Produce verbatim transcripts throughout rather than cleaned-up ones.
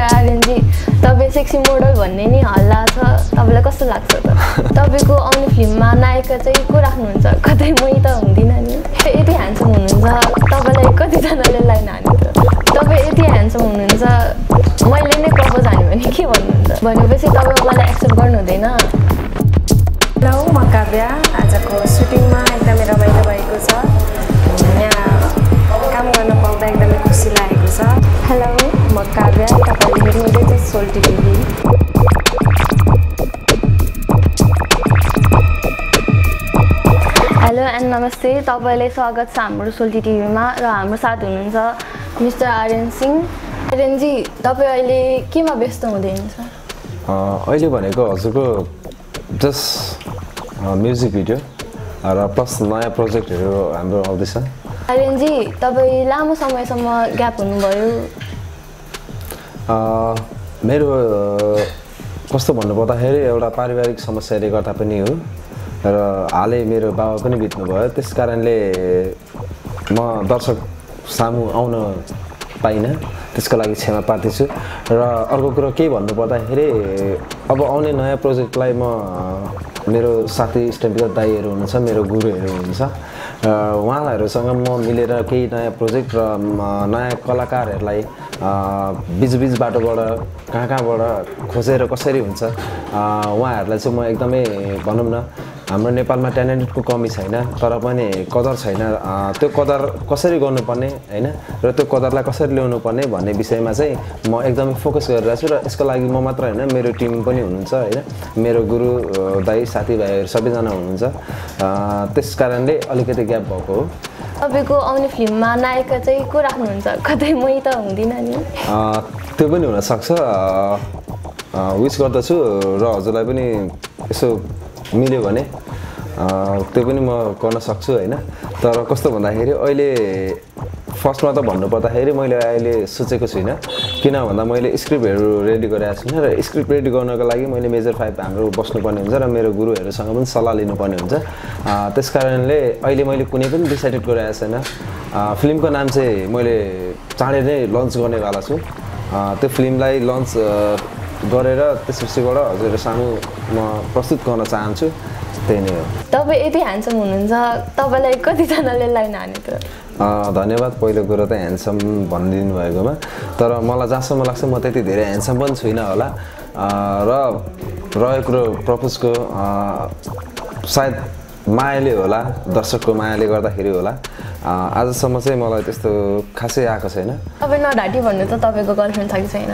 आर्यनजी, तपाईँ sexy model भन्ने नि हल्ला छ, तपाईँलाई कस्तो लाग्छ त? तपाईँको आउने फिल्ममा नायिका चाहिँ को राख्नुहुन्छ? कतै मै त हुँदिनँ नि। यति ह्यान्डसम हुनुहुन्छ, तपाईँलाई कतिजनाले लाइन हान्यो त? तपाईँ यति ह्यान्डसम हुनुहुन्छ, मैले नै प्रपोज हान्यो भने के भन्नुहुन्छ? भनेपछि तपाईँ मलाई एक्सेप्ट गर्नु हुँदैन? हेलो, म काव्या। आजको सुटिङमा एकदमै रमाइलो भएको छ। यहाँ काम गर्न पाउँदा एकदमै खुसी लागेको छ। हेलो, म काव्या। तपाईँले हेर्नुहुँदैछ सोल्टी टिभी। हेलो एन्ड नमस्ते, तपाईँलाई स्वागत छ हाम्रो सोल्टी टिभीमा र हाम्रो साथ हुनुहुन्छ मिस्टर आर्यन सिंह। आर्यनजी, तपाईँ अहिले केमा व्यस्त हुँदै हुनुहुन्छ? अहिले भनेको हजुरको जस्ट म्युजिक भिडियो र प्लस नयाँ प्रोजेक्टहरू हाम्रो आउँदैछ। आर्यनजी, तपाईँ लामो समयसम्म ग्याप हुनुभयो। मेरो कस्तो भन्नुपर्दाखेरि एउटा पारिवारिक समस्याले गर्दा पनि हो र हालै मेरो बाबा पनि बित्नुभयो। त्यस कारणले म दर्शक सामु आउन पाइनँ, त्यसको लागि क्षमा प्रार्थी र अर्को कुरो के भन्नुपर्दाखेरि अब आउने नयाँ प्रोजेक्टलाई म मेरो साथी इष्टमित्र दाइहरू हुनुहुन्छ, मेरो गुरुहरू हुनुहुन्छ, उहाँहरूसँग म मिलेर केही नयाँ प्रोजेक्ट र नयाँ कलाकारहरूलाई बिच बिच बाटोबाट कहाँ कहाँबाट खोजेर कसरी हुन्छ उहाँहरूलाई चाहिँ म एकदमै भनौँ न, हाम्रो नेपालमा ट्यालेन्टको कमी छैन, तर पनि कदर छैन। त्यो कदर कसरी गर्नुपर्ने होइन र त्यो कदरलाई कसरी ल्याउनु पर्ने भन्ने विषयमा चाहिँ म एकदमै फोकस गरिरहेको छु र यसको लागि म मात्र होइन, मेरो टिम पनि हुनुहुन्छ होइन, मेरो गुरु दाइ साथीभाइहरू सबैजना हुनुहुन्छ। त्यस कारणले अलिकति ग्याप भएको हो। तपाईँको आउने फिल्ममा नायिका चाहिँ को राख्नुहुन्छ? कतै मै त हुँदिनँ नि। त्यो पनि हुनसक्छ, विस गर्दछु र हजुरलाई पनि यसो मिल्यो भने त्यो पनि म गर्न सक्छु होइन। तर कस्तो भन्दाखेरि अहिले फर्स्टमा त भन्नुपर्दाखेरि मैले अहिले सोचेको छुइनँ, किन भन्दा मैले स्क्रिप्टहरू रेडी गरेको छुइनँ र स्क्रिप्ट रेडी गर्नको लागि मैले मेजर फाइभ हाम्रो बस्नुपर्ने हुन्छ र मेरो गुरुहरूसँग पनि सल्लाह लिनुपर्ने हुन्छ। त्यस कारणले अहिले मैले कुनै पनि डिसाइडेड गरेको छैन। फिल्मको नाम चाहिँ मैले चाँडै नै लन्च गर्नेवाला छु। त्यो फिल्मलाई लन्च गरेर त्यसपछिबाट हजुरहरू सामु म प्रस्तुत गर्न चाहन्छु, त्यही नै हो। तपाईँ यति ह्यान्डसम हुनुहुन्छ, तपाईँलाई कतिजनाले लाइन हान्यो त? धन्यवाद पहिलो कुरो त ह्यान्डसम भनिदिनु भएकोमा। तर मलाई जहाँसम्म लाग्छ म त्यति धेरै ह्यान्डसम पनि छुइनँ होला र रहेको कुरो प्रपोजको सायद मायाले होला, दर्शकको मायाले गर्दाखेरि होला, आजसम्म चाहिँ मलाई त्यस्तो खासै आएको छैन। तपाईँ नढाँटी भन्नु त तपाईँको गर्लफ्रेन्ड छ कि छैन?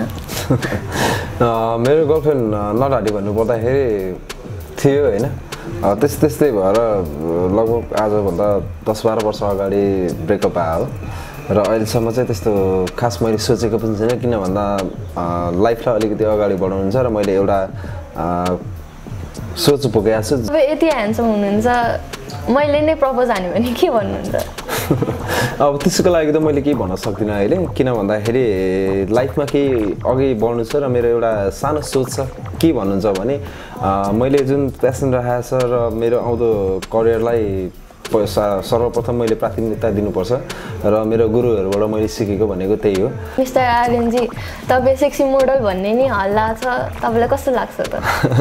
मेरो गर्लफ्रेन्ड नढाँटी भन्नुपर्दाखेरि थियो होइन, त्यस्तै त्यस्तै भएर लगभग आजभन्दा दस बाह्र वर्ष अगाडि ब्रेकअप आयो र अहिलेसम्म चाहिँ त्यस्तो खास मैले सोचेको पनि छैन, किन भन्दा लाइफलाई अलिकति अगाडि बढाउनुहुन्छ र मैले एउटा सोच पुगेको छु। तपाईँ यति ह्यान्डसम हुनुहुन्छ, मैले नै प्रपोज हान्यो भने के भन्नुहुन्छ? अब त्यसको लागि त मैले केही भन्न सक्दिनँ अहिले, किन भन्दाखेरि लाइफमा केही अघि बढ्नु छ र मेरो एउटा सानो सोच छ। के भन्नुहुन्छ भने मैले जुन प्यासन राखेको छ र मेरो आउँदो करियरलाई सर्वप्रथम मैले प्राथमिकता दिनुपर्छ र मेरो गुरुहरूबाट मैले सिकेको भनेको त्यही हो। मिस्टर आर्यनजी, तपाईँ सेक्सी मोडल भन्ने नि हल्ला छ, तपाईँलाई कस्तो लाग्छ त?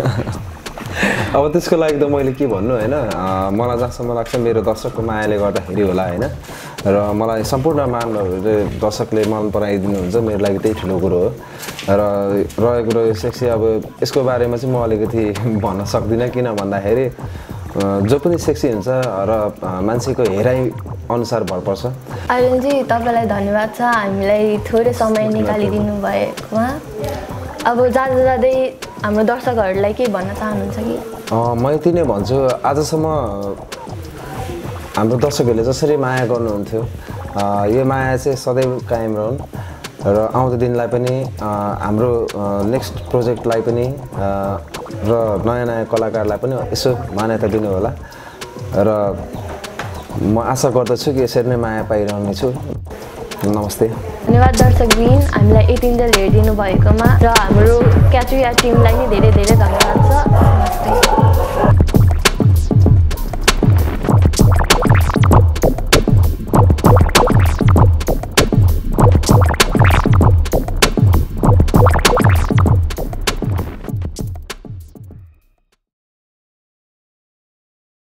अब त्यसको लागि त मैले के भन्नु होइन, मलाई जहाँसम्म लाग्छ मेरो दर्शकको मायाले गर्दाखेरि होला होइन, र मलाई सम्पूर्ण मानवहरूले दर्शकले मन पराइदिनुहुन्छ, मेरो लागि त्यही ठुलो कुरो हो। र रहेको कुरो सेक्सी, अब यसको बारेमा चाहिँ म अलिकति भन्न सक्दिनँ, किन भन्दाखेरि जो पनि सेक्सी हुन्छ र मान्छेको हेराइ अनुसार भर पर्छ। आर्यनजी, तपाईँलाई धन्यवाद छ हामीलाई थोरै समय निकालिदिनु भएकोमा। अब जाँदा जाँदै हाम्रो दर्शकहरूलाई के भन्न चाहनुहुन्छ कि? म यति नै भन्छु, आजसम्म हाम्रो दर्शकहरूले जसरी माया गर्नुहुन्थ्यो यो माया चाहिँ सदैव कायम रहन् र आउँदो दिनलाई पनि हाम्रो नेक्स्ट प्रोजेक्टलाई पनि र नयाँ नयाँ कलाकारलाई पनि यसो मान्यता दिनु होला र म आशा गर्दछु कि यसरी नै माया पाइरहनेछु। नमस्ते। धन्यवाद दर्शकबिन, हामीलाई यतिन्जेल हेरिदिनु भएकोमा र हाम्रो क्याचुया टिमलाई नि धेरै धेरै धन्यवाद छ। नमस्ते।